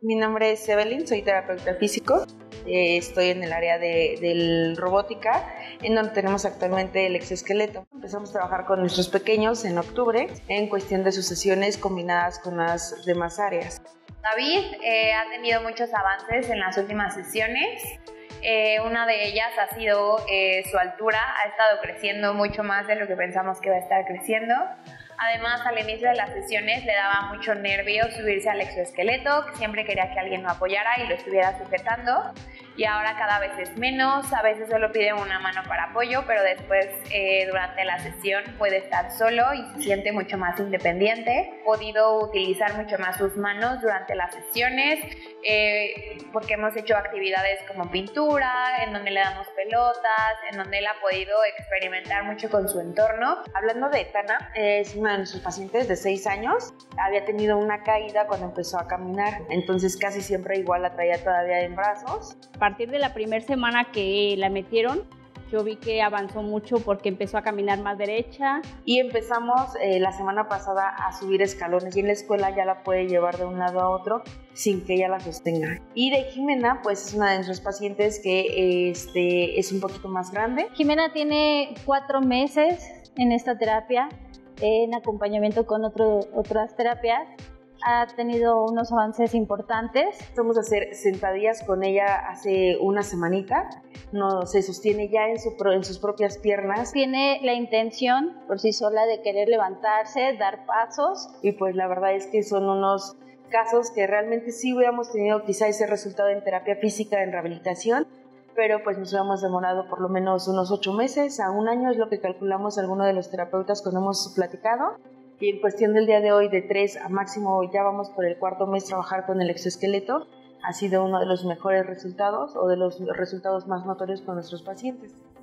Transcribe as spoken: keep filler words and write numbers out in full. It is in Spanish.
Mi nombre es Evelyn, soy terapeuta físico. Eh, estoy en el área de, de robótica, en donde tenemos actualmente el exoesqueleto. Empezamos a trabajar con nuestros pequeños en octubre, en cuestión de sus sesiones combinadas con las demás áreas. David eh, ha tenido muchos avances en las últimas sesiones. Eh, una de ellas ha sido eh, su altura, ha estado creciendo mucho más de lo que pensamos que iba a estar creciendo. Además, al inicio de las sesiones le daba mucho nervio subirse al exoesqueleto, que siempre quería que alguien lo apoyara y lo estuviera sujetando. Y ahora cada vez es menos, a veces solo pide una mano para apoyo, pero después eh, durante la sesión puede estar solo y se siente mucho más independiente. Ha podido utilizar mucho más sus manos durante las sesiones, eh, porque hemos hecho actividades como pintura, en donde le damos pelotas, en donde él ha podido experimentar mucho con su entorno. Hablando de Tana, es una de nuestros pacientes de seis años. Había tenido una caída cuando empezó a caminar, entonces casi siempre igual la traía todavía en brazos. A partir de la primera semana que la metieron, yo vi que avanzó mucho porque empezó a caminar más derecha. Y empezamos eh, la semana pasada a subir escalones y en la escuela ya la puede llevar de un lado a otro sin que ella la sostenga. Y de Jimena, pues es una de nuestros pacientes que este, es un poquito más grande. Jimena tiene cuatro meses en esta terapia, en acompañamiento con otro, otras terapias. Ha tenido unos avances importantes. Vamos a hacer sentadillas con ella hace una semanita. No, se sostiene ya en, su, en sus propias piernas. Tiene la intención por sí sola de querer levantarse, dar pasos. Y pues la verdad es que son unos casos que realmente sí hubiéramos tenido quizá ese resultado en terapia física, en rehabilitación, pero pues nos hubiéramos demorado por lo menos unos ocho meses a un año, es lo que calculamos algunos de los terapeutas cuando hemos platicado. Y en cuestión del día de hoy, de tres a máximo, ya vamos por el cuarto mes trabajar con el exoesqueleto, ha sido uno de los mejores resultados o de los resultados más notorios con nuestros pacientes.